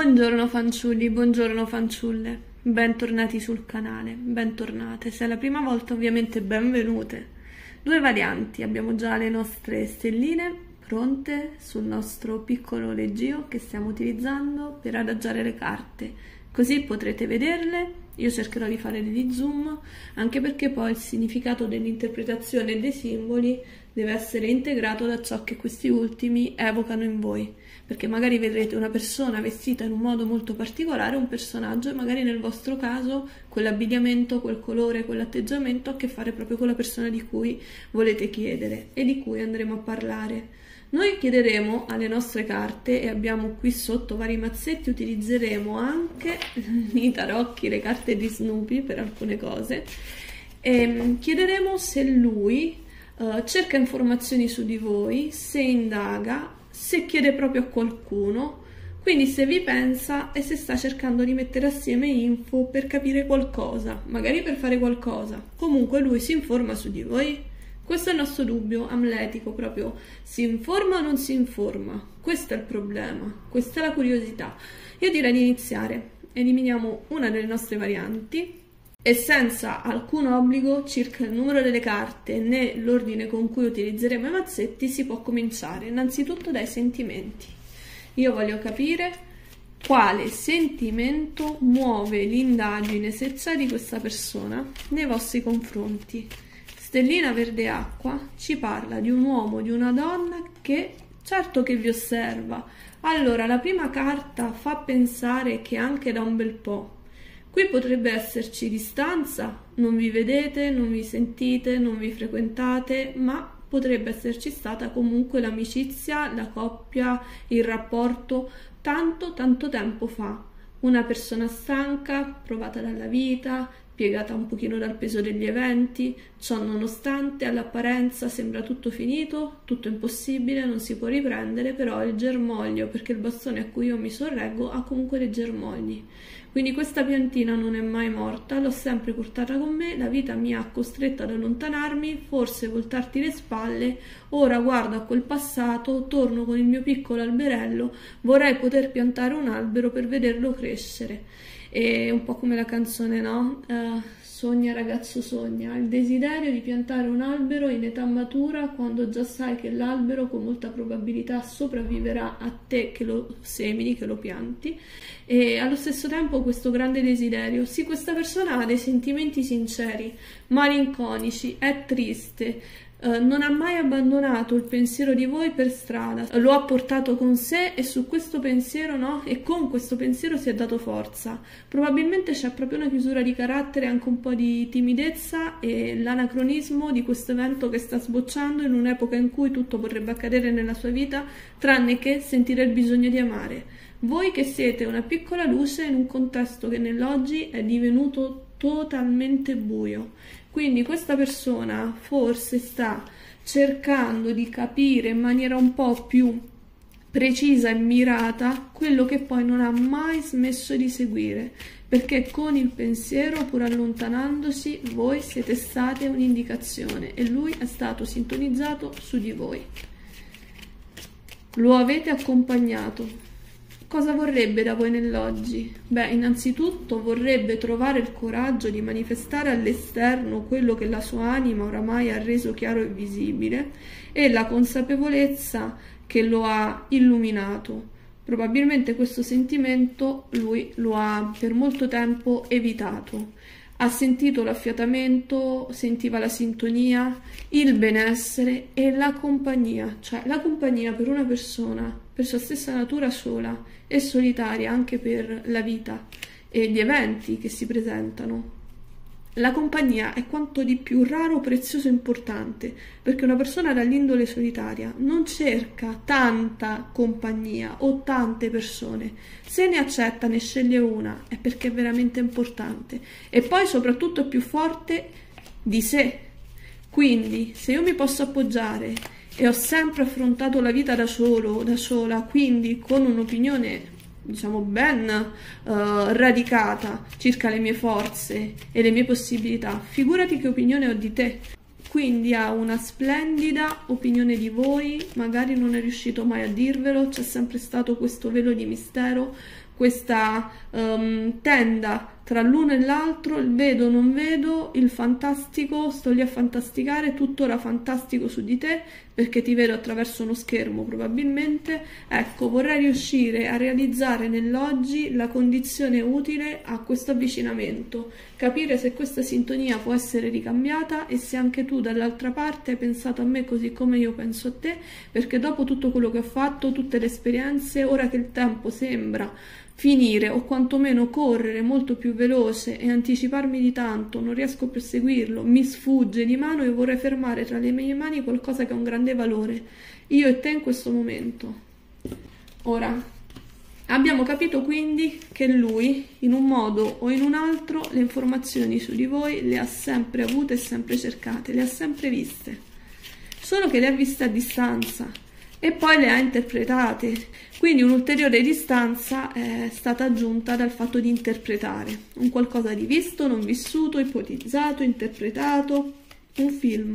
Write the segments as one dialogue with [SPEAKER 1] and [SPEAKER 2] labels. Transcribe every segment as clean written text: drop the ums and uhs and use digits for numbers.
[SPEAKER 1] Buongiorno fanciulli, buongiorno fanciulle, bentornati sul canale, bentornate. Se è la prima volta ovviamente benvenute. Due varianti, abbiamo già le nostre stelline pronte sul nostro piccolo leggio che stiamo utilizzando per adagiare le carte, così potrete vederle. Io cercherò di fare degli zoom, anche perché poi il significato dell'interpretazione dei simboli deve essere integrato da ciò che questi ultimi evocano in voi, perché magari vedrete una persona vestita in un modo molto particolare, un personaggio, e magari nel vostro caso quell'abbigliamento, quel colore, quell'atteggiamento ha a che fare proprio con la persona di cui volete chiedere e di cui andremo a parlare. Noi chiederemo alle nostre carte, e abbiamo qui sotto vari mazzetti, utilizzeremo anche i tarocchi, le carte di Snoopy per alcune cose, e chiederemo se lui cerca informazioni su di voi, se indaga, se chiede proprio a qualcuno, quindi se vi pensa e se sta cercando di mettere assieme info per capire qualcosa, magari per fare qualcosa. Comunque lui si informa su di voi. Questo è il nostro dubbio amletico, proprio si informa o non si informa? Questo è il problema, questa è la curiosità. Io direi di iniziare. Eliminiamo una delle nostre varianti e senza alcun obbligo circa il numero delle carte né l'ordine con cui utilizzeremo i mazzetti si può cominciare, innanzitutto dai sentimenti. Io voglio capire quale sentimento muove l'indagine, se c'è, di questa persona nei vostri confronti. Stellina verde acqua ci parla di un uomo, di una donna che certo che vi osserva. Allora, la prima carta fa pensare che anche da un bel po'. Qui potrebbe esserci distanza, non vi vedete, non vi sentite, non vi frequentate, ma potrebbe esserci stata comunque l'amicizia, la coppia, il rapporto tanto tempo fa. Una persona stanca, provata dalla vita, piegata un pochino dal peso degli eventi, ciò nonostante all'apparenza sembra tutto finito, tutto impossibile, non si può riprendere, però il germoglio, perché il bastone a cui io mi sorreggo ha comunque dei germogli. Quindi questa piantina non è mai morta, l'ho sempre portata con me, la vita mi ha costretto ad allontanarmi, forse voltarti le spalle, ora guardo a quel passato, torno con il mio piccolo alberello, vorrei poter piantare un albero per vederlo crescere. È un po' come la canzone, no? Sogna ragazzo sogna, il desiderio di piantare un albero in età matura quando già sai che l'albero con molta probabilità sopravviverà a te che lo semini, che lo pianti, e allo stesso tempo questo grande desiderio. Sì, questa persona ha dei sentimenti sinceri, malinconici, è triste, non ha mai abbandonato il pensiero di voi per strada, lo ha portato con sé e su questo pensiero, no? E con questo pensiero si è dato forza. Probabilmente c'è proprio una chiusura di carattere, anche un po' di timidezza e l'anacronismo di questo evento che sta sbocciando in un'epoca in cui tutto potrebbe accadere nella sua vita, tranne che sentire il bisogno di amare. Voi che siete una piccola luce in un contesto che nell'oggi è divenuto totalmente buio. Quindi questa persona forse sta cercando di capire in maniera un po' più precisa e mirata quello che poi non ha mai smesso di seguire, perché con il pensiero, pur allontanandosi, voi siete state un'indicazione e lui è stato sintonizzato su di voi. Lo avete accompagnato. Cosa vorrebbe da voi nell'oggi? Beh, innanzitutto vorrebbe trovare il coraggio di manifestare all'esterno quello che la sua anima oramai ha reso chiaro e visibile e la consapevolezza che lo ha illuminato. Probabilmente questo sentimento lui lo ha per molto tempo evitato. Ha sentito l'affiatamento, sentiva la sintonia, il benessere e la compagnia, cioè la compagnia per una persona, per sua stessa natura sola e solitaria, anche per la vita e gli eventi che si presentano. La compagnia è quanto di più raro, prezioso e importante, perché una persona dall'indole solitaria non cerca tanta compagnia o tante persone. Se ne accetta, ne sceglie una, è perché è veramente importante. E poi soprattutto è più forte di sé. Quindi, se io mi posso appoggiare e ho sempre affrontato la vita da solo o da sola, quindi con un'opinione diciamo ben radicata circa le mie forze e le mie possibilità, figurati che opinione ho di te. Quindi ha una splendida opinione di voi, magari non è riuscito mai a dirvelo, c'è sempre stato questo velo di mistero, questa tenda tra l'uno e l'altro, il vedo, non vedo, il fantastico, sto lì a fantasticare, tuttora fantastico su di te, perché ti vedo attraverso uno schermo probabilmente. Ecco, vorrei riuscire a realizzare nell'oggi la condizione utile a questo avvicinamento, capire se questa sintonia può essere ricambiata e se anche tu dall'altra parte hai pensato a me così come io penso a te, perché dopo tutto quello che ho fatto, tutte le esperienze, ora che il tempo sembra finire o quantomeno correre molto più veloce e anticiparmi di tanto, non riesco più a seguirlo, mi sfugge di mano e vorrei fermare tra le mie mani qualcosa che ha un grande valore, io e te in questo momento. Ora, abbiamo capito quindi che lui, in un modo o in un altro, le informazioni su di voi le ha sempre avute e sempre cercate, le ha sempre viste, solo che le ha viste a distanza e poi le ha interpretate. Quindi un'ulteriore distanza è stata aggiunta dal fatto di interpretare un qualcosa di visto, non vissuto, ipotizzato, interpretato, un film.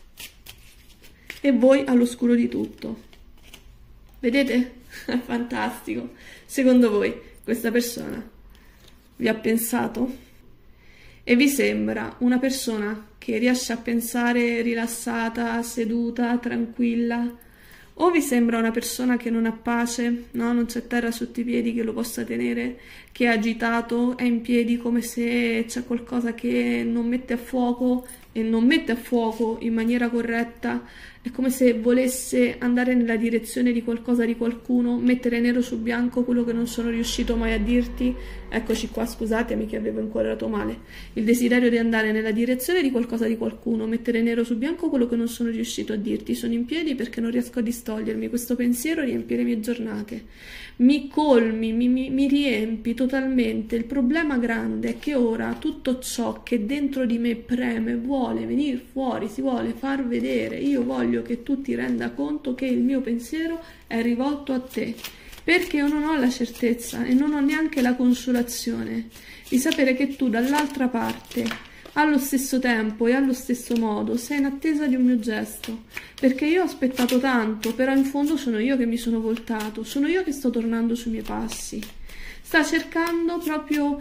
[SPEAKER 1] E voi all'oscuro di tutto. Vedete? È fantastico. Secondo voi questa persona vi ha pensato? E vi sembra una persona che riesce a pensare rilassata, seduta, tranquilla? O vi sembra una persona che non ha pace, no? Non c'è terra sotto i piedi che lo possa tenere, che è agitato, è in piedi come se c'è qualcosa che non mette a fuoco e non mette a fuoco in maniera corretta, è come se volesse andare nella direzione di qualcosa, di qualcuno, mettere nero su bianco quello che non sono riuscito mai a dirti. Eccoci qua, scusatemi che avevo inquadrato male. Il desiderio di andare nella direzione di qualcosa, di qualcuno, mettere nero su bianco quello che non sono riuscito a dirti. Sono in piedi perché non riesco a distogliermi. Questo pensiero riempie le mie giornate. Mi colmi, mi riempi totalmente. Il problema grande è che ora tutto ciò che dentro di me preme, vuole venire fuori, si vuole far vedere. Io voglio che tu ti renda conto che il mio pensiero è rivolto a te, perché io non ho la certezza e non ho neanche la consolazione di sapere che tu dall'altra parte, allo stesso tempo e allo stesso modo, sei in attesa di un mio gesto, perché io ho aspettato tanto, però in fondo sono io che mi sono voltato, sono io che sto tornando sui miei passi. Sta cercando proprio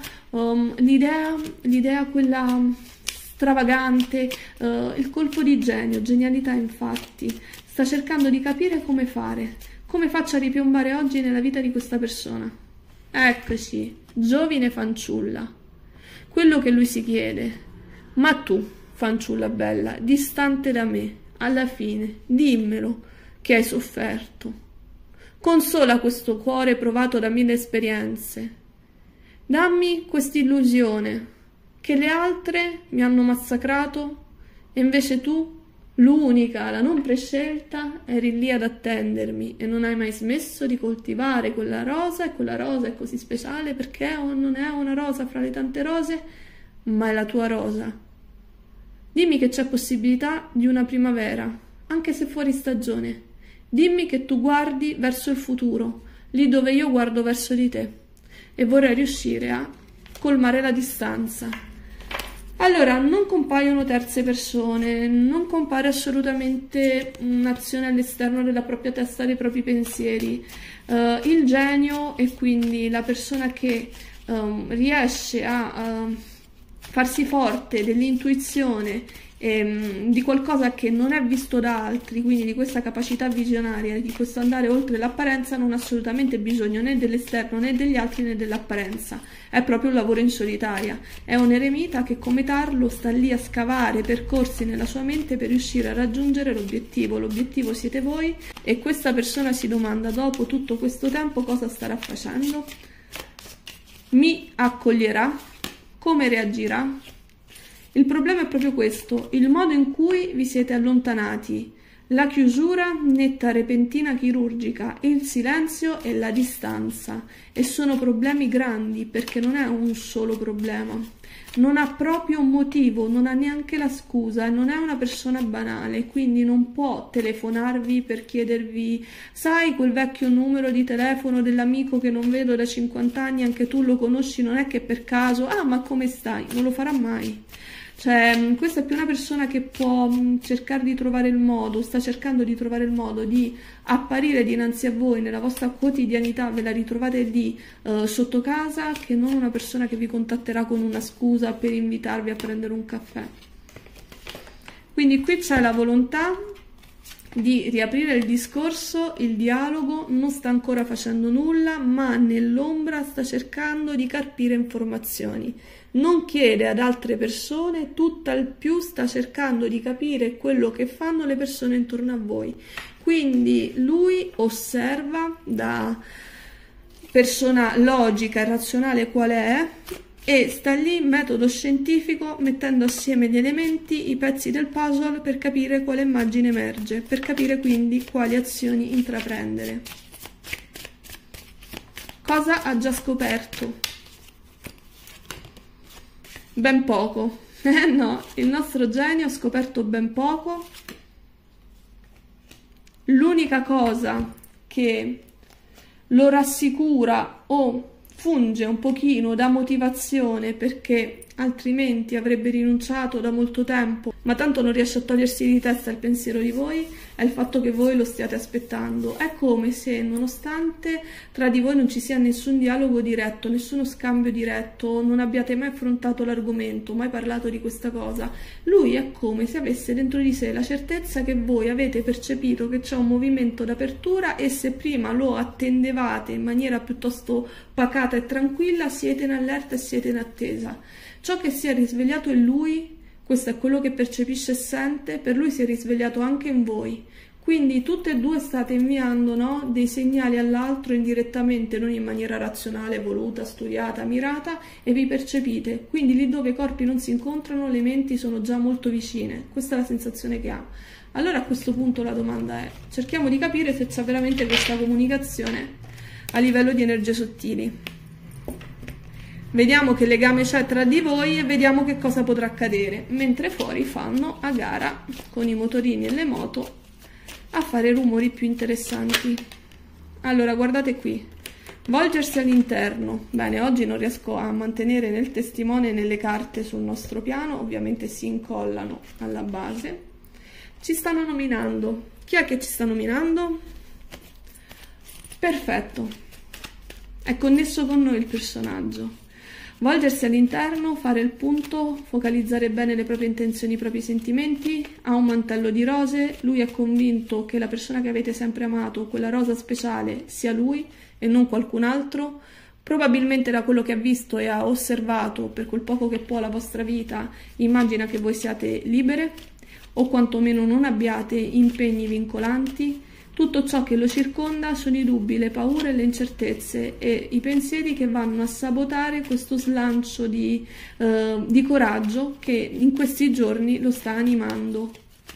[SPEAKER 1] l'idea quella stravagante, il colpo di genio, genialità infatti. Sta cercando di capire come fare, come faccio a ripiombare oggi nella vita di questa persona. Eccoci, giovine fanciulla. Quello che lui si chiede: ma tu, fanciulla bella, distante da me, alla fine, dimmelo che hai sofferto. Consola questo cuore provato da 1000 esperienze. Dammi quest'illusione che le altre mi hanno massacrato e invece tu, l'unica, la non prescelta, eri lì ad attendermi e non hai mai smesso di coltivare quella rosa, e quella rosa è così speciale perché non è una rosa fra le tante rose, ma è la tua rosa. Dimmi che c'è possibilità di una primavera, anche se fuori stagione. Dimmi che tu guardi verso il futuro, lì dove io guardo verso di te, e vorrei riuscire a colmare la distanza. Allora, non compaiono terze persone, non compare assolutamente un'azione all'esterno della propria testa, dei propri pensieri. Il genio e quindi la persona che riesce a farsi forte dell'intuizione, di qualcosa che non è visto da altri, quindi di questa capacità visionaria, di questo andare oltre l'apparenza, non ha assolutamente bisogno né dell'esterno né degli altri né dell'apparenza. È proprio un lavoro in solitaria, è un eremita che come Tarlo sta lì a scavare percorsi nella sua mente per riuscire a raggiungere l'obiettivo. L'obiettivo siete voi, e questa persona si domanda dopo tutto questo tempo cosa starà facendo. Mi accoglierà? Come reagirà? Il problema è proprio questo, il modo in cui vi siete allontanati, la chiusura netta, repentina, chirurgica, il silenzio e la distanza, e sono problemi grandi perché non è un solo problema, non ha proprio un motivo, non ha neanche la scusa, non è una persona banale, quindi non può telefonarvi per chiedervi: sai quel vecchio numero di telefono dell'amico che non vedo da 50 anni, anche tu lo conosci, non è che per caso, ah ma come stai? Non lo farà mai. Cioè, questa è più una persona che può cercare di trovare il modo, sta cercando di trovare il modo di apparire dinanzi a voi nella vostra quotidianità, ve la ritrovate lì sotto casa, che non una persona che vi contatterà con una scusa per invitarvi a prendere un caffè. Quindi qui c'è la volontà di riaprire il discorso, il dialogo, non sta ancora facendo nulla, ma nell'ombra sta cercando di carpire informazioni. Non chiede ad altre persone, tutt'al più sta cercando di capire quello che fanno le persone intorno a voi. Quindi lui osserva da persona logica e razionale qual è e sta lì, metodo scientifico, mettendo assieme gli elementi, i pezzi del puzzle per capire quale immagine emerge, per capire quindi quali azioni intraprendere. Cosa ha già scoperto? Ben poco. No, il nostro genio ha scoperto ben poco. L'unica cosa che lo rassicura o funge un pochino da motivazione, perché altrimenti avrebbe rinunciato da molto tempo, ma tanto non riesce a togliersi di testa il pensiero di voi, è il fatto che voi lo stiate aspettando. È come se, nonostante tra di voi non ci sia nessun dialogo diretto, nessuno scambio diretto, non abbiate mai affrontato l'argomento, mai parlato di questa cosa, lui è come se avesse dentro di sé la certezza che voi avete percepito che c'è un movimento d'apertura, e se prima lo attendevate in maniera piuttosto pacata e tranquilla, siete in allerta e siete in attesa. Ciò che si è risvegliato in lui, questo è quello che percepisce e sente, per lui si è risvegliato anche in voi. Quindi tutte e due state inviando, no, dei segnali all'altro indirettamente, non in maniera razionale, voluta, studiata, mirata, e vi percepite. Quindi lì dove i corpi non si incontrano, le menti sono già molto vicine. Questa è la sensazione che ha. Allora a questo punto la domanda è: cerchiamo di capire se c'è veramente questa comunicazione a livello di energie sottili. Vediamo che legame c'è tra di voi e vediamo che cosa potrà accadere, mentre fuori fanno a gara con i motorini e le moto a fare rumori più interessanti. Allora, guardate qui, volgersi all'interno. Bene, oggi non riesco a mantenere né il testimone né le carte sul nostro piano, ovviamente si incollano alla base. Ci stanno nominando. Chi è che ci sta nominando? Perfetto, è connesso con noi il personaggio. Volgersi all'interno, fare il punto, focalizzare bene le proprie intenzioni, i propri sentimenti. Ha un mantello di rose, lui è convinto che la persona che avete sempre amato, quella rosa speciale, sia lui e non qualcun altro. Probabilmente da quello che ha visto e ha osservato per quel poco che può la vostra vita, immagina che voi siate libere o quantomeno non abbiate impegni vincolanti. Tutto ciò che lo circonda sono i dubbi, le paure, le incertezze e i pensieri che vanno a sabotare questo slancio di coraggio che in questi giorni lo sta animando.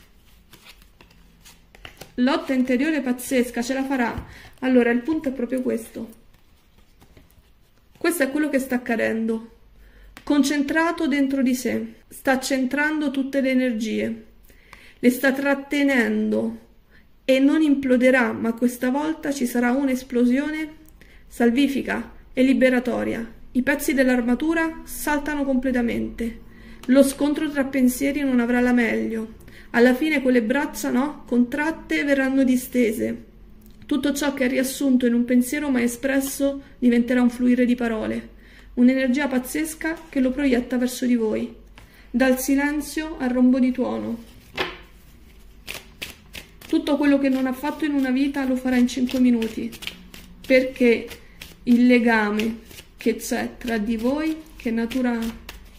[SPEAKER 1] Lotta interiore pazzesca, ce la farà? Allora, il punto è proprio questo. Questo è quello che sta accadendo. Concentrato dentro di sé, sta centrando tutte le energie, le sta trattenendo e non imploderà, ma questa volta ci sarà un'esplosione salvifica e liberatoria. I pezzi dell'armatura saltano completamente. Lo scontro tra pensieri non avrà la meglio. Alla fine quelle braccia, no, contratte verranno distese. Tutto ciò che è riassunto in un pensiero mai espresso diventerà un fluire di parole, un'energia pazzesca che lo proietta verso di voi, dal silenzio al rombo di tuono. Tutto quello che non ha fatto in una vita lo farà in 5 minuti, perché il legame che c'è tra di voi, che natura ha?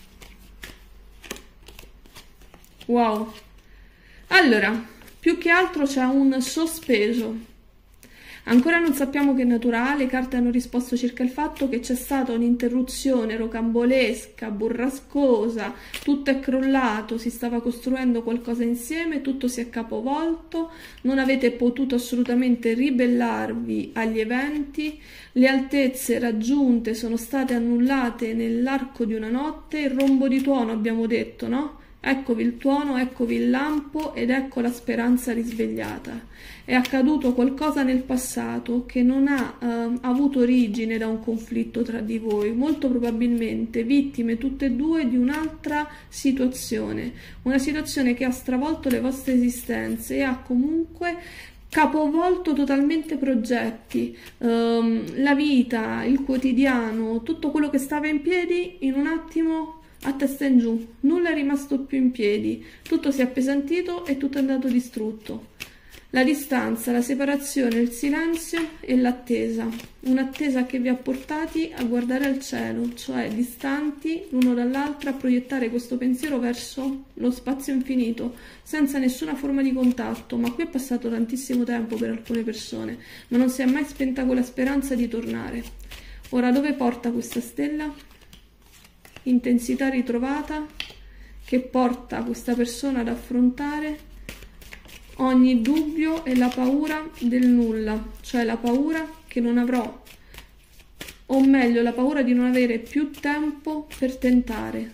[SPEAKER 1] Wow! Allora, più che altro c'è un sospeso. Ancora non sappiamo che natura ha, le carte hanno risposto circa il fatto che c'è stata un'interruzione rocambolesca, burrascosa, tutto è crollato, si stava costruendo qualcosa insieme, tutto si è capovolto, non avete potuto assolutamente ribellarvi agli eventi, le altezze raggiunte sono state annullate nell'arco di una notte, il rombo di tuono abbiamo detto, no? Eccovi il tuono, eccovi il lampo ed ecco la speranza risvegliata. È accaduto qualcosa nel passato che non ha avuto origine da un conflitto tra di voi, molto probabilmente vittime tutte e due di un'altra situazione, una situazione che ha stravolto le vostre esistenze e ha comunque capovolto totalmente progetti, la vita, il quotidiano, tutto quello che stava in piedi in un attimo a testa in giù, nulla è rimasto più in piedi, tutto si è appesantito e tutto è andato distrutto. La distanza, la separazione, il silenzio e l'attesa, un'attesa che vi ha portati a guardare al cielo, cioè distanti l'uno dall'altro, a proiettare questo pensiero verso lo spazio infinito, senza nessuna forma di contatto, ma qui è passato tantissimo tempo per alcune persone, ma non si è mai spenta quella speranza di tornare. Ora dove porta questa stella? Intensità ritrovata che porta questa persona ad affrontare ogni dubbio e la paura del nulla, cioè la paura che non avrò, o meglio la paura di non avere più tempo per tentare.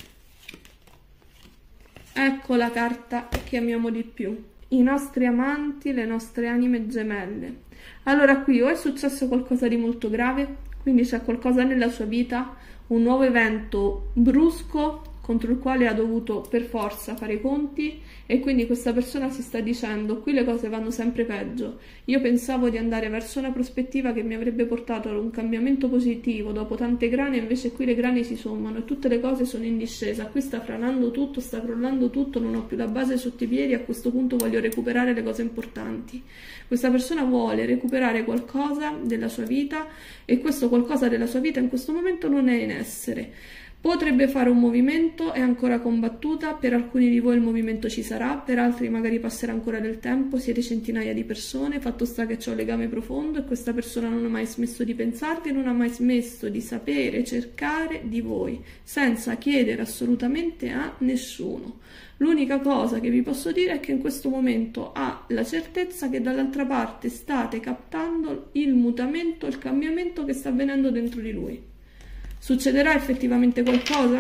[SPEAKER 1] Ecco la carta che amiamo di più, i nostri amanti, le nostre anime gemelle. Allora qui o è successo qualcosa di molto grave, quindi c'è qualcosa nella sua vita, un nuovo evento brusco contro il quale ha dovuto per forza fare i conti e quindi questa persona si sta dicendo qui le cose vanno sempre peggio, io pensavo di andare verso una prospettiva che mi avrebbe portato ad un cambiamento positivo dopo tante grane, invece qui le grane si sommano e tutte le cose sono in discesa, qui sta franando tutto, sta crollando tutto, non ho più la base sotto i piedi, a questo punto voglio recuperare le cose importanti. Questa persona vuole recuperare qualcosa della sua vita e questo qualcosa della sua vita in questo momento non è in essere. Potrebbe fare un movimento, è ancora combattuta, per alcuni di voi il movimento ci sarà, per altri magari passerà ancora del tempo, siete centinaia di persone, fatto sta che c'è un legame profondo e questa persona non ha mai smesso di pensarvi, non ha mai smesso di sapere, cercare di voi, senza chiedere assolutamente a nessuno. L'unica cosa che vi posso dire è che in questo momento ha la certezza che dall'altra parte state captando il mutamento, il cambiamento che sta avvenendo dentro di lui. Succederà effettivamente qualcosa?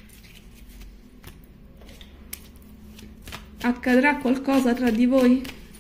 [SPEAKER 1] Accadrà qualcosa tra di voi?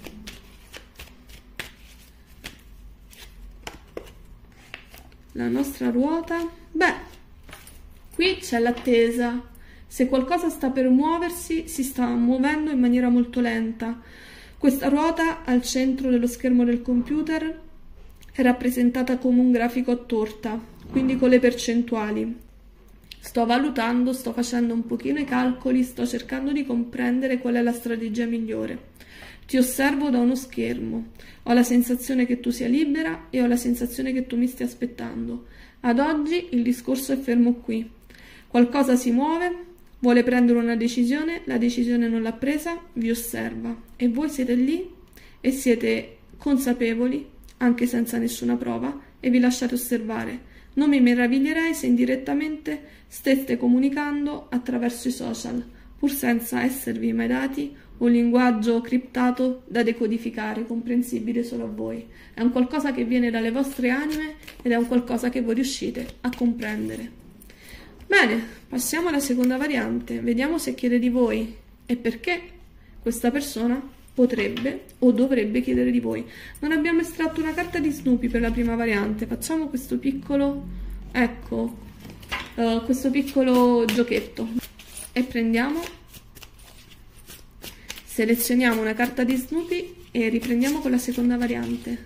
[SPEAKER 1] La nostra ruota? Beh, qui c'è l'attesa. Se qualcosa sta per muoversi, si sta muovendo in maniera molto lenta. Questa ruota al centro dello schermo del computer è rappresentata come un grafico a torta, quindi con le percentuali. Sto valutando, sto facendo un pochino i calcoli, sto cercando di comprendere qual è la strategia migliore. Ti osservo da uno schermo, ho la sensazione che tu sia libera e ho la sensazione che tu mi stia aspettando. Ad oggi il discorso è fermo qui. Qualcosa si muove, vuole prendere una decisione, la decisione non l'ha presa, vi osserva e voi siete lì e siete consapevoli, anche senza nessuna prova, e vi lasciate osservare. Non mi meraviglierei se indirettamente steste comunicando attraverso i social, pur senza esservi mai dati un linguaggio criptato da decodificare, comprensibile solo a voi. È un qualcosa che viene dalle vostre anime ed è un qualcosa che voi riuscite a comprendere. Bene, passiamo alla seconda variante. Vediamo se chiede di voi e perché questa persona potrebbe o dovrebbe chiedere di voi. Non abbiamo estratto una carta di Snoopy per la prima variante. Facciamo questo piccolo, ecco, questo piccolo giochetto e prendiamo, selezioniamo una carta di Snoopy e riprendiamo con la seconda variante.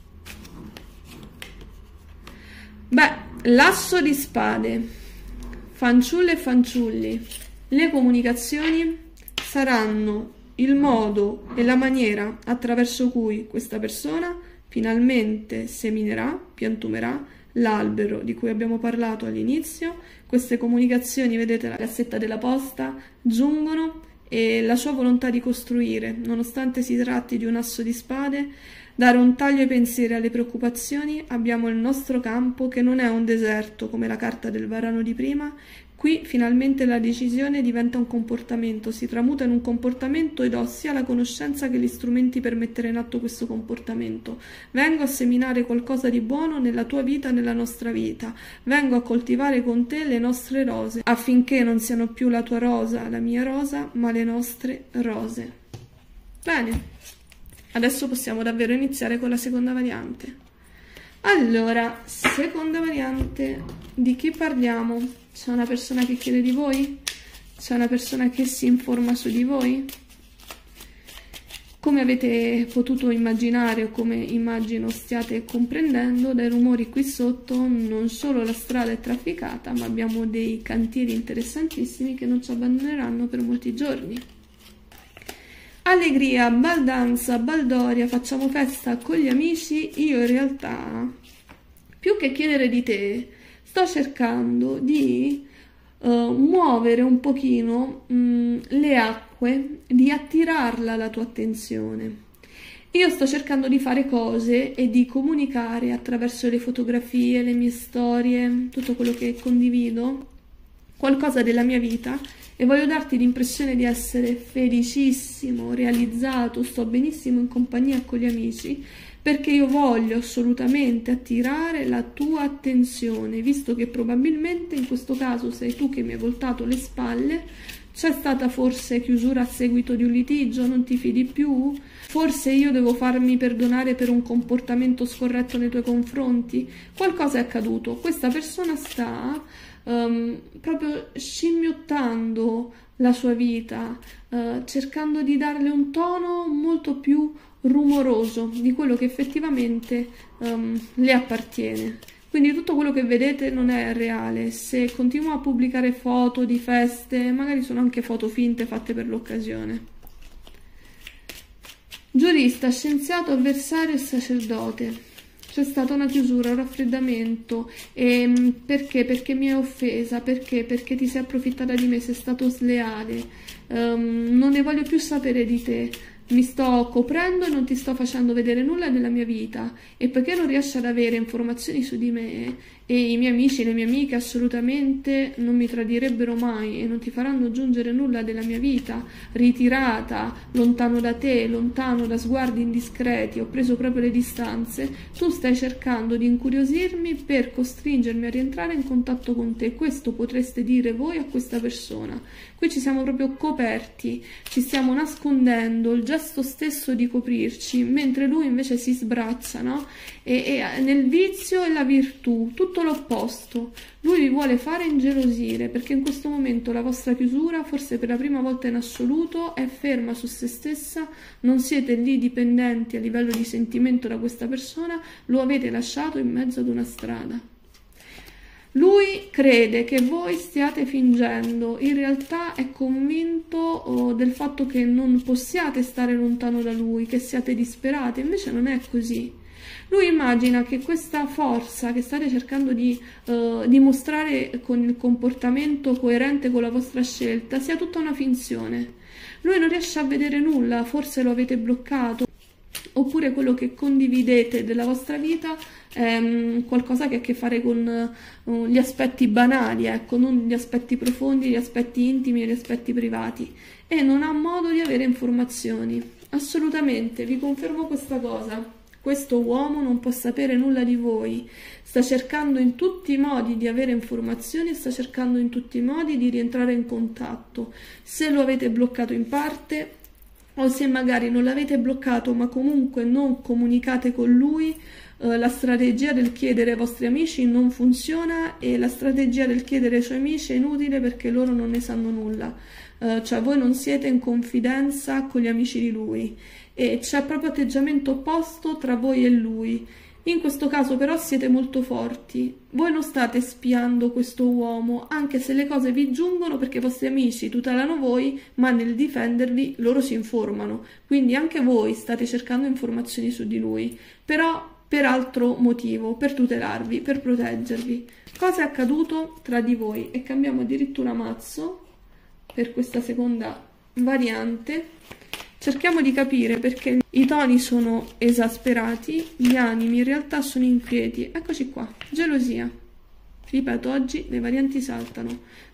[SPEAKER 1] Beh, l'asso di spade, fanciulle e fanciulli, le comunicazioni saranno il modo e la maniera attraverso cui questa persona finalmente seminerà, piantumerà l'albero di cui abbiamo parlato all'inizio. Queste comunicazioni, vedete la cassetta della posta, giungono e la sua volontà di costruire, nonostante si tratti di un asso di spade, dare un taglio ai pensieri e alle preoccupazioni. Abbiamo il nostro campo che non è un deserto come la carta del varano di prima. Qui finalmente la decisione diventa un comportamento, si tramuta in un comportamento ed ho sia la conoscenza che gli strumenti per mettere in atto questo comportamento. Vengo a seminare qualcosa di buono nella tua vita, nella nostra vita. Vengo a coltivare con te le nostre rose, affinché non siano più la tua rosa, la mia rosa, ma le nostre rose. Bene, adesso possiamo davvero iniziare con la seconda variante. Allora, seconda variante, di chi parliamo? C'è una persona che chiede di voi? C'è una persona che si informa su di voi? Come avete potuto immaginare o come immagino stiate comprendendo dai rumori qui sotto, non solo la strada è trafficata, ma abbiamo dei cantieri interessantissimi che non ci abbandoneranno per molti giorni. Allegria, baldanza, baldoria, facciamo festa con gli amici. Io in realtà, più che chiedere di te, sto cercando di muovere un pochino le acque, di attirarla la tua attenzione. Io sto cercando di fare cose e di comunicare attraverso le fotografie, le mie storie, tutto quello che condivido, qualcosa della mia vita, e voglio darti l'impressione di essere felicissimo, realizzato, sto benissimo in compagnia con gli amici, perché io voglio assolutamente attirare la tua attenzione, visto che probabilmente in questo caso sei tu che mi hai voltato le spalle. C'è stata forse chiusura a seguito di un litigio, non ti fidi più? Forse io devo farmi perdonare per un comportamento scorretto nei tuoi confronti? Qualcosa è accaduto, questa persona sta proprio scimmiottando la sua vita, cercando di darle un tono molto più rumoroso di quello che effettivamente le appartiene. Quindi tutto quello che vedete non è reale. Se continuo a pubblicare foto di feste, magari sono anche foto finte fatte per l'occasione. Giurista, scienziato, avversario e sacerdote. C'è stata una chiusura, un raffreddamento. Perché? Perché mi hai offesa. Perché? Perché ti sei approfittata di me, sei stato sleale. Non ne voglio più sapere di te. Mi sto coprendo e non ti sto facendo vedere nulla della mia vita, e perché non riesci ad avere informazioni su di me, e i miei amici e le mie amiche assolutamente non mi tradirebbero mai e non ti faranno aggiungere nulla della mia vita, ritirata, lontano da te, lontano da sguardi indiscreti, ho preso proprio le distanze, tu stai cercando di incuriosirmi per costringermi a rientrare in contatto con te. Questo potreste dire voi a questa persona. Qui ci siamo proprio coperti, ci stiamo nascondendo, il gesto stesso di coprirci, mentre lui invece si sbraccia, no? E nel vizio e la virtù, tutto l'opposto. Lui vi vuole fare ingelosire, perché in questo momento la vostra chiusura, forse per la prima volta in assoluto, è ferma su se stessa, non siete lì dipendenti a livello di sentimento da questa persona, lo avete lasciato in mezzo ad una strada. Lui crede che voi stiate fingendo, in realtà è convinto del fatto che non possiate stare lontano da lui, che siate disperati, invece non è così. Lui immagina che questa forza che state cercando di dimostrare con il comportamento coerente con la vostra scelta sia tutta una finzione. Lui non riesce a vedere nulla, forse lo avete bloccato, oppure quello che condividete della vostra vita è qualcosa che ha a che fare con gli aspetti banali, ecco, non gli aspetti profondi, gli aspetti intimi e gli aspetti privati, e non ha modo di avere informazioni. Assolutamente, vi confermo questa cosa. Questo uomo non può sapere nulla di voi, sta cercando in tutti i modi di avere informazioni, sta cercando in tutti i modi di rientrare in contatto. Se lo avete bloccato in parte, o se magari non l'avete bloccato ma comunque non comunicate con lui, la strategia del chiedere ai vostri amici non funziona, e la strategia del chiedere ai suoi amici è inutile perché loro non ne sanno nulla. Cioè voi non siete in confidenza con gli amici di lui, e c'è proprio atteggiamento opposto tra voi e lui. In questo caso però siete molto forti, voi non state spiando questo uomo, anche se le cose vi giungono perché i vostri amici tutelano voi, ma nel difendervi loro si informano, quindi anche voi state cercando informazioni su di lui, però per altro motivo, per tutelarvi, per proteggervi. Cosa è accaduto tra di voi? E cambiamo addirittura mazzo per questa seconda variante. Cerchiamo di capire perché i toni sono esasperati, gli animi in realtà sono inquieti. Eccoci qua, gelosia. Ripeto, oggi le varianti saltano.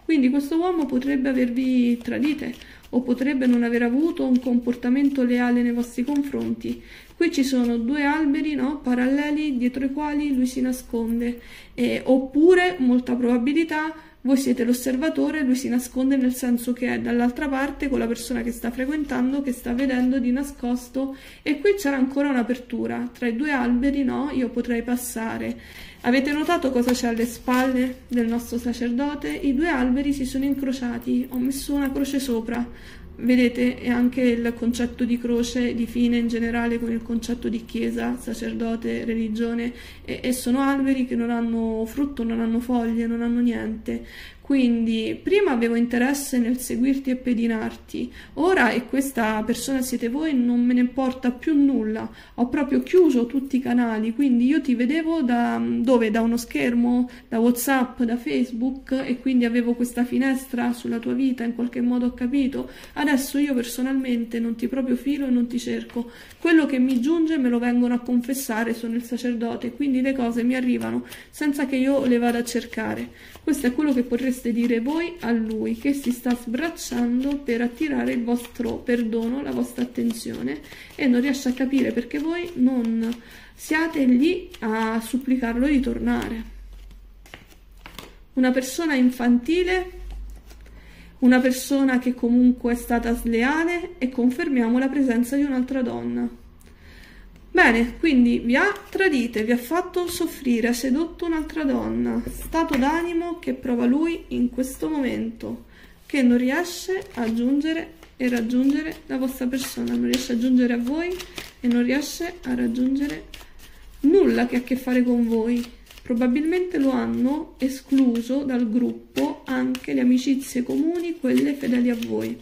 [SPEAKER 1] Quindi questo uomo potrebbe avervi tradite o potrebbe non aver avuto un comportamento leale nei vostri confronti. Qui ci sono due alberi, no, paralleli dietro i quali lui si nasconde, oppure, molta probabilità, voi siete l'osservatore, lui si nasconde nel senso che è dall'altra parte con la persona che sta frequentando, che sta vedendo di nascosto, e qui c'era ancora un'apertura. Tra i due alberi, no, io potrei passare. Avete notato cosa c'è alle spalle del nostro sacerdote? I due alberi si sono incrociati, ho messo una croce sopra. Vedete, e anche il concetto di croce, di fine in generale con il concetto di chiesa, sacerdote, religione, e sono alberi che non hanno frutto, non hanno foglie, non hanno niente. Quindi prima avevo interesse nel seguirti e pedinarti, ora, e questa persona siete voi, non me ne importa più nulla, ho proprio chiuso tutti i canali, quindi io ti vedevo da dove? Da uno schermo, da WhatsApp, da Facebook, e quindi avevo questa finestra sulla tua vita, in qualche modo ho capito. Adesso io personalmente non ti proprio filo e non ti cerco, quello che mi giunge me lo vengono a confessare, sono il sacerdote, quindi le cose mi arrivano senza che io le vada a cercare. Questo è quello che potreste dire voi a lui, che si sta sbracciando per attirare il vostro perdono, la vostra attenzione, e non riesce a capire perché voi non siate lì a supplicarlo di tornare. Una persona infantile, una persona che comunque è stata sleale, e confermiamo la presenza di un'altra donna. Bene, quindi vi ha tradite, vi ha fatto soffrire, ha sedotto un'altra donna, stato d'animo che prova lui in questo momento, che non riesce a giungere e raggiungere la vostra persona, non riesce a giungere a voi e non riesce a raggiungere nulla che ha a che fare con voi. Probabilmente lo hanno escluso dal gruppo anche le amicizie comuni, quelle fedeli a voi.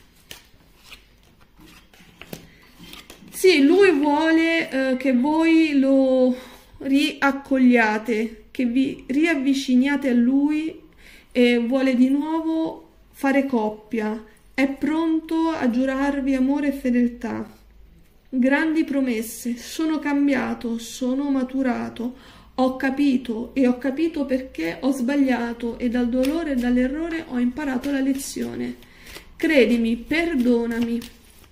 [SPEAKER 1] Sì, lui vuole che voi lo riaccogliate, che vi riavviciniate a lui, e vuole di nuovo fare coppia. È pronto a giurarvi amore e fedeltà. Grandi promesse, sono cambiato, sono maturato, ho capito, e ho capito perché ho sbagliato, e dal dolore e dall'errore ho imparato la lezione. Credimi, perdonami.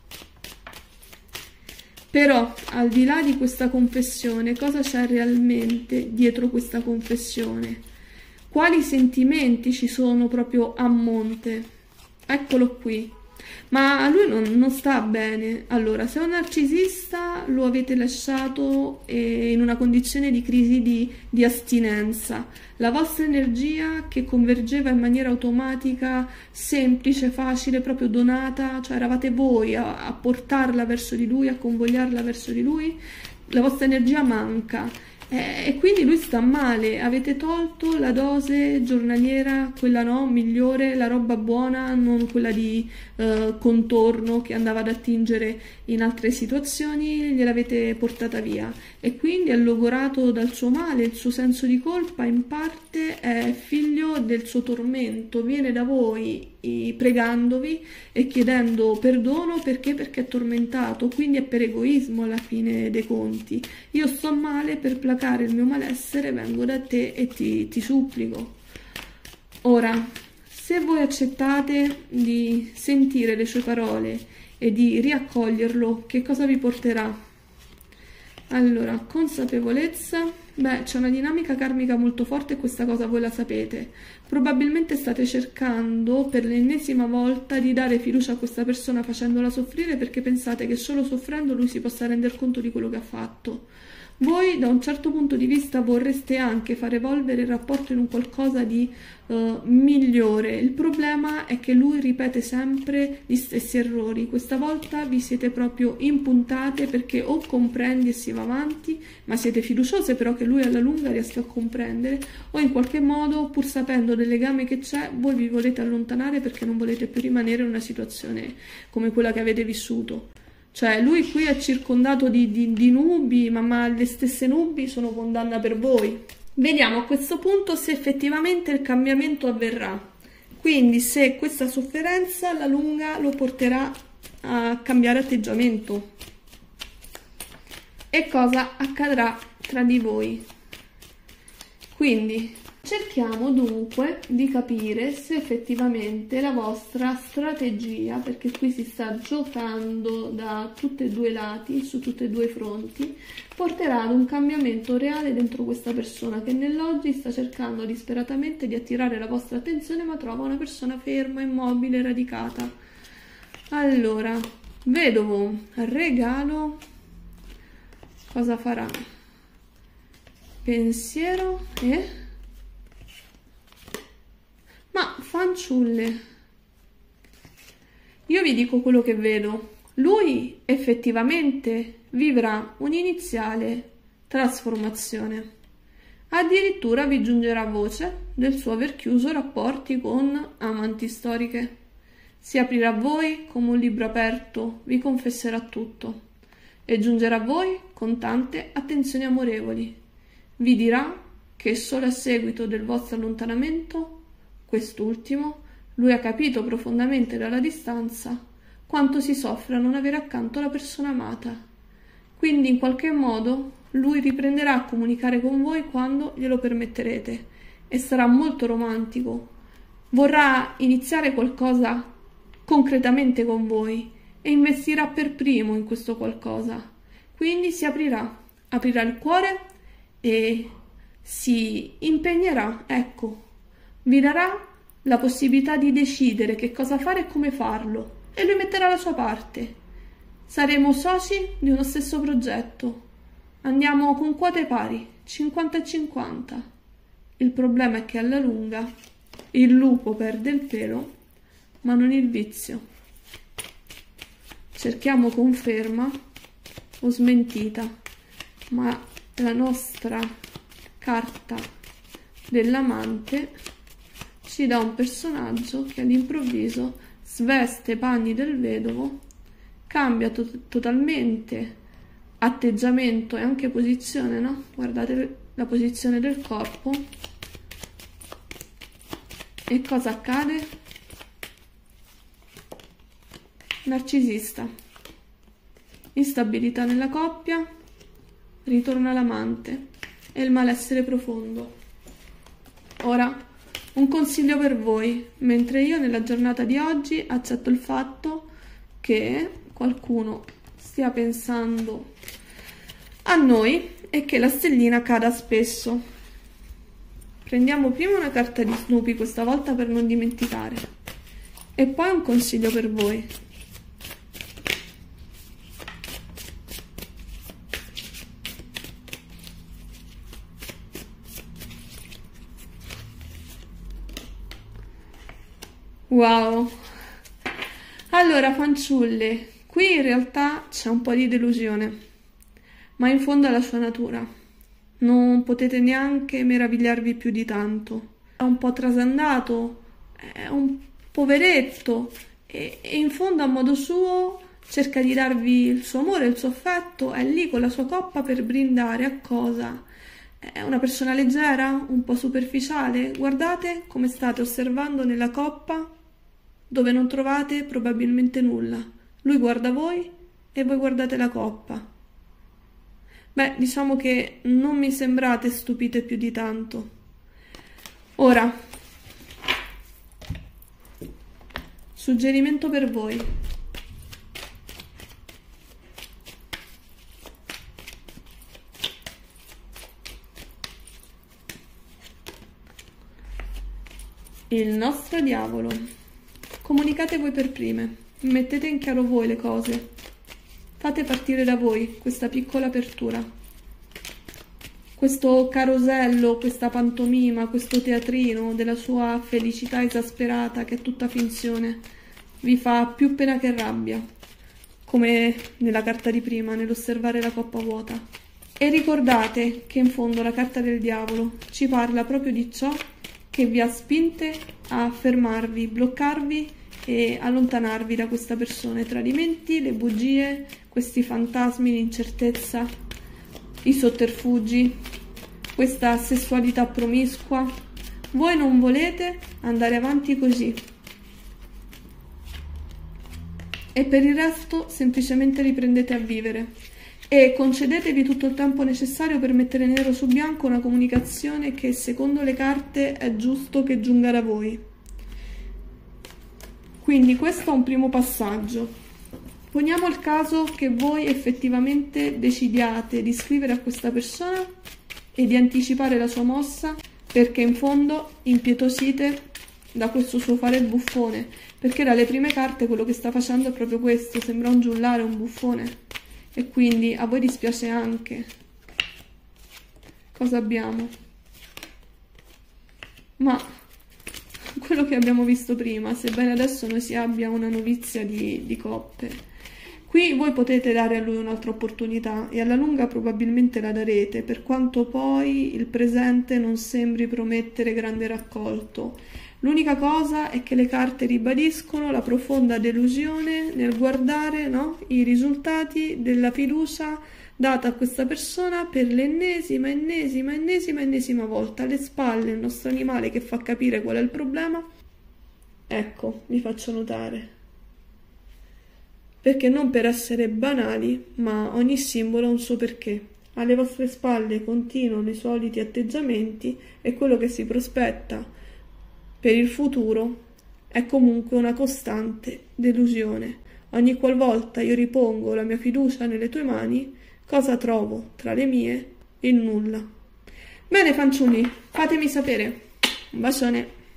[SPEAKER 1] Però, al di là di questa confessione, cosa c'è realmente dietro questa confessione? Quali sentimenti ci sono proprio a monte? Eccolo qui. Ma a lui non sta bene. Allora, se è un narcisista, lo avete lasciato in una condizione di crisi di astinenza. La vostra energia, che convergeva in maniera automatica, semplice, facile, proprio donata, cioè eravate voi a portarla verso di lui, a convogliarla verso di lui, la vostra energia manca. E quindi lui sta male, avete tolto la dose giornaliera, quella no, migliore, la roba buona, non quella di contorno che andava ad attingere in altre situazioni, gliel'avete portata via, e quindi è logorato dal suo male. Il suo senso di colpa in parte è figlio del suo tormento, viene da voi pregandovi e chiedendo perdono perché è tormentato, quindi è per egoismo alla fine dei conti. Io sto male, per placare il mio malessere vengo da te e ti supplico. Ora, se voi accettate di sentire le sue parole e di riaccoglierlo, che cosa vi porterà? Allora, consapevolezza. Beh, c'è una dinamica karmica molto forte, e questa cosa voi la sapete. Probabilmente state cercando per l'ennesima volta di dare fiducia a questa persona facendola soffrire, perché pensate che solo soffrendo lui si possa rendere conto di quello che ha fatto. Voi da un certo punto di vista vorreste anche far evolvere il rapporto in un qualcosa di migliore. Il problema è che lui ripete sempre gli stessi errori. Questa volta vi siete proprio impuntate, perché o comprendi e si va avanti, ma siete fiduciose però che lui alla lunga riesca a comprendere, o in qualche modo, pur sapendo del legame che c'è, voi vi volete allontanare perché non volete più rimanere in una situazione come quella che avete vissuto. Cioè, lui qui è circondato di nubi, ma le stesse nubi sono condanna per voi. Vediamo a questo punto se effettivamente il cambiamento avverrà. Quindi, se questa sofferenza alla lunga lo porterà a cambiare atteggiamento. E cosa accadrà tra di voi. Quindi, Cerchiamo dunque di capire se effettivamente la vostra strategia, perché qui si sta giocando da tutti e due i lati, su tutti e due i fronti, porterà ad un cambiamento reale dentro questa persona che nell'oggi sta cercando disperatamente di attirare la vostra attenzione, ma trova una persona ferma, immobile, radicata. Allora, vedovo, regalo, cosa farà? Pensiero e... Ma fanciulle, io vi dico quello che vedo. Lui effettivamente vivrà un'iniziale trasformazione. Addirittura vi giungerà voce del suo aver chiuso rapporti con amanti storiche. Si aprirà a voi come un libro aperto, vi confesserà tutto e giungerà a voi con tante attenzioni amorevoli. Vi dirà che solo a seguito del vostro allontanamento, quest'ultimo, lui ha capito profondamente dalla distanza quanto si soffre a non avere accanto la persona amata. Quindi in qualche modo lui riprenderà a comunicare con voi quando glielo permetterete e sarà molto romantico. Vorrà iniziare qualcosa concretamente con voi e investirà per primo in questo qualcosa. Quindi si aprirà il cuore e si impegnerà, ecco. Vi darà la possibilità di decidere che cosa fare e come farlo e lui metterà la sua parte. Saremo soci di uno stesso progetto. Andiamo con quote pari, 50 e 50. Il problema è che alla lunga il lupo perde il pelo, ma non il vizio. Cerchiamo conferma o smentita, ma la nostra carta dell'amante ci dà un personaggio che all'improvviso sveste i panni del vedovo, cambia totalmente atteggiamento e anche posizione, no? Guardate la posizione del corpo. E cosa accade? Narcisista. Instabilità nella coppia, ritorna l'amante e il malessere profondo. Ora, un consiglio per voi, mentre io nella giornata di oggi accetto il fatto che qualcuno stia pensando a noi e che la stellina cada spesso. Prendiamo prima una carta di Snoopy questa volta per non dimenticare e poi un consiglio per voi. Wow! Allora, fanciulle, qui in realtà c'è un po' di delusione, ma in fondo è la sua natura. Non potete neanche meravigliarvi più di tanto. È un po' trasandato, è un poveretto e in fondo a modo suo cerca di darvi il suo amore, il suo affetto, è lì con la sua coppa per brindare a cosa? È una persona leggera, un po' superficiale. Guardate come state osservando nella coppa dove non trovate probabilmente nulla. Lui guarda voi e voi guardate la coppa. Beh, diciamo che non mi sembrate stupite più di tanto. Ora, suggerimento per voi. Il nostro diavolo. Comunicate voi per prime, mettete in chiaro voi le cose, fate partire da voi questa piccola apertura. Questo carosello, questa pantomima, questo teatrino della sua felicità esasperata che è tutta finzione, vi fa più pena che rabbia, come nella carta di prima, nell'osservare la coppa vuota. E ricordate che in fondo la carta del diavolo ci parla proprio di ciò che vi ha spinte a fermarvi, bloccarvi e allontanarvi da questa persona. I tradimenti, le bugie, questi fantasmi, l'incertezza, i sotterfugi, questa sessualità promiscua. Voi non volete andare avanti così. E per il resto semplicemente riprendete a vivere. e concedetevi tutto il tempo necessario per mettere nero su bianco una comunicazione che secondo le carte è giusto che giunga da voi. Quindi questo è un primo passaggio. Poniamo il caso che voi effettivamente decidiate di scrivere a questa persona e di anticipare la sua mossa, perché in fondo impietosite da questo suo fare il buffone, perché dalle prime carte quello che sta facendo è proprio questo, sembra un giullare, un buffone, e quindi a voi dispiace anche. Cosa abbiamo? Ma quello che abbiamo visto prima, sebbene adesso noi si abbia una novizia di coppe. Qui voi potete dare a lui un'altra opportunità e alla lunga probabilmente la darete, per quanto poi il presente non sembri promettere grande raccolto. L'unica cosa è che le carte ribadiscono la profonda delusione nel guardare, no, i risultati della fiducia data a questa persona per l'ennesima volta. Alle spalle il nostro animale che fa capire qual è il problema. Ecco, vi faccio notare. Perché non per essere banali, ma ogni simbolo ha un suo perché. Alle vostre spalle continuano i soliti atteggiamenti e quello che si prospetta per il futuro è comunque una costante delusione. Ogni qualvolta io ripongo la mia fiducia nelle tue mani, cosa trovo tra le mie? Il nulla. Bene fanciulli, fatemi sapere. Un bacione.